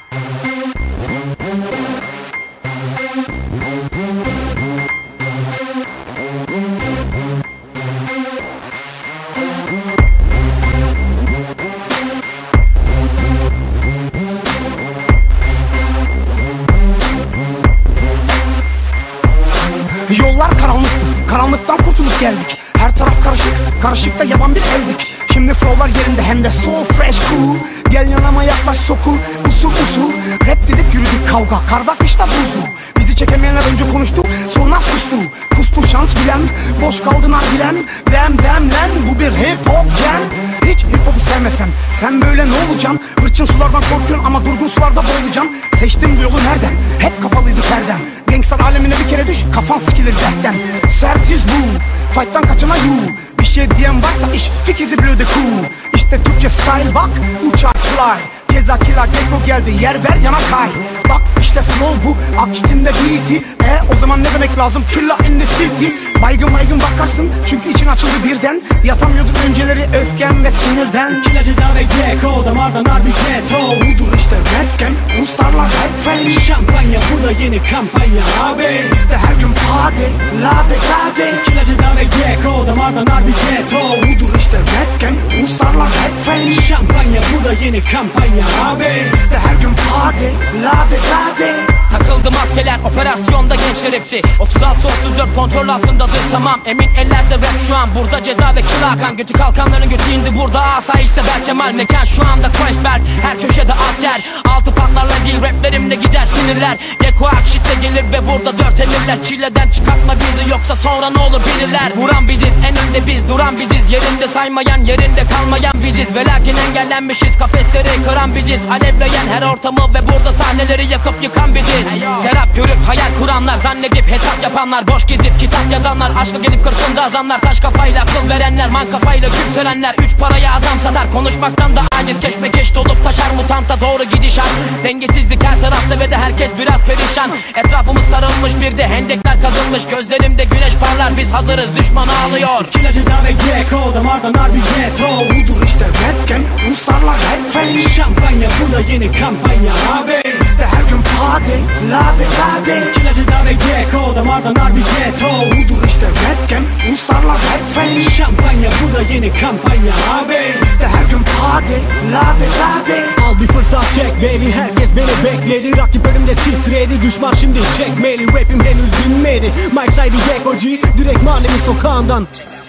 Yollar karanlıktı, karanlıktan kurtulup geldik. Her taraf karışık, karışıkta yaban bir eldik. Şimdi flowlar yerinde hem de so fresh cool. Gel yanıma yaklaş sokul, usul usul. Rap dedik yürüdük kavga, karda kışta buzdu. Bizi çekemeyenler önce konuştu, sonra sustu. Kustu şans bilen, boş kaldı nargilem. Dem lan, bu bir hip hop jam. Hiç hip hop'u sevmesem, sen böyle ne olacaksın? Hırçın sulardan korkuyorsun ama durgun sularda boğulacaksın. Seçtim bu yolu nereden? Hep kapalıydı perdem. Gangster alemine bir kere düş, kafan sikilir dertten. Sert yüz bu, fight'tan kaçana you. Bir şey diyen varsa iş, fikirdi blöde cool. İşte Türkçe style bak, uçak fly. Ceza killa Gekko geldi, yer ver yana kay. Bak işte flow bu, akçitimde beat'i. O zaman ne demek lazım? Killa in the city. Baygın bakarsın çünkü için açıldı birden. Yatamıyordun önceleri öfken ve sinirden. Killa Ceza ve Gekko, damardan harbi keto. Budur işte rap game, Ruslarla rap fame. Şampanya, bu da yeni kampanya abi. Bizde her gün party, lade lade. Killa Ceza ve Gekko, damardan harbi keto. Budur işte rap game, Ruslarla rap fame. Şampanya, bu da yeni kampanya abi. Bizde her gün party, lade lade. Takıldı maskeler operasyonda gençler hepsi 36-34 kontrol altındadır tamam. Emin ellerde rap şu an burada Ceza ve Killa Hakan. Götü kalkanların götü indi burada asayişse Berkemal. Mekan şu anda Kreuzberg, her köşede asker. Altı patlarla değil raplerimle gider sinirler. Gekko Akşit'te gelir ve burada dört emirler. Çileden çıkartma bizi yoksa sonra ne olur bilirler. Vuran biziz, en önde biz duran biziz. Yerinde saymayan, yerinde kalmayan biziz. Ve lakin engellenmişiz, kafesleri kıran biziz. Alevleyen her ortamı ve burada sahneleri yakıp yıkan biziz. Serap görüp hayal kuranlar, zannedip hesap yapanlar, boş gezip kitap yazanlar, aşka gelip kırkında azanlar, taş kafayla akıl verenler, man kafayla küpselenler. Üç paraya adam satar, konuşmaktan da aciz, keşmekeş dolup taşar mutanta doğru gidişat. Dengesizlik her tarafta ve de herkes biraz perişan. Etrafımız sarılmış, bir de hendekler kazılmış. Gözlerimde güneş parlar, biz hazırız, düşman ağlıyor. Killa Ceza ve Gekko, damardan harbi keto. Budur işte rap game, Ruslarla rap fame. Şampanya, bu da yeni kampanya abi. Bizde her gün party, lade lade. Killa Ceza ve Gekko, damardan harbi keto. Budur işte rap game, Ruslarla rap fame. Şampanya, bu da yeni kampanya abi. Bizde her gün party, lade lade. Al bir fırtına çek baby, herkes beni bekledi. Rakip önümde titredi, düşman şimdi çekmeli. Rapim henüz dinmedi, Mike saydı Gekko G, direkt mahallemin sokağından.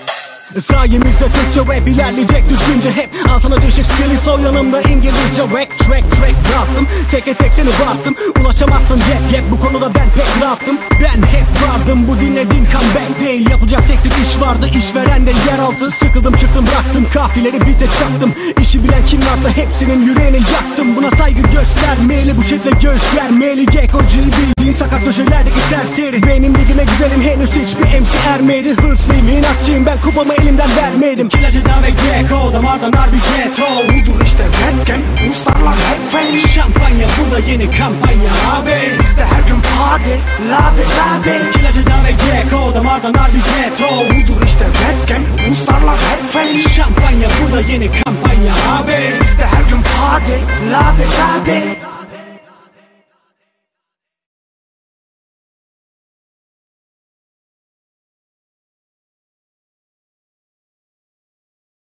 Sayemizde Türkçe rap ilerleyecek düzgünce hep. Al sana değişik skill'i sol yanımda İngilizce track dağıttım. Teke tek seni baktım, ulaşamazsın yep bu konuda ben pek rahatım. Ben hep vardım, bu dinlediğin comeback değil. Yapılacak tek bir iş vardı, işveren de yeraltı. Sıkıldım çıktım bıraktım, kafileri bite çaktım. İşi bilen kim varsa hepsinin yüreğini yaktım. Buna saygı göstermeli, bu şekilde göstermeli. Gekko G bildiğin sakat köşelerdeki serseri. Benim ligime güzelim, henüz hiçbir MC ermedi. Hırslıyım, inatçıyım, ben kupamı elimden vermedim. Killa Ceza ve Gekko, damardan harbi keto. Budur işte rap game, Ruslarla rap fame. Şampanya, bu da yeni kampanya abi. Bizde her gün party, lade lade. Killa Ceza ve Gekko, damardan harbi keto. Budur işte rap game, Ruslarla rap fame. Şampanya, bu da yeni kampanya abi. Bizde her gün party, lade lade.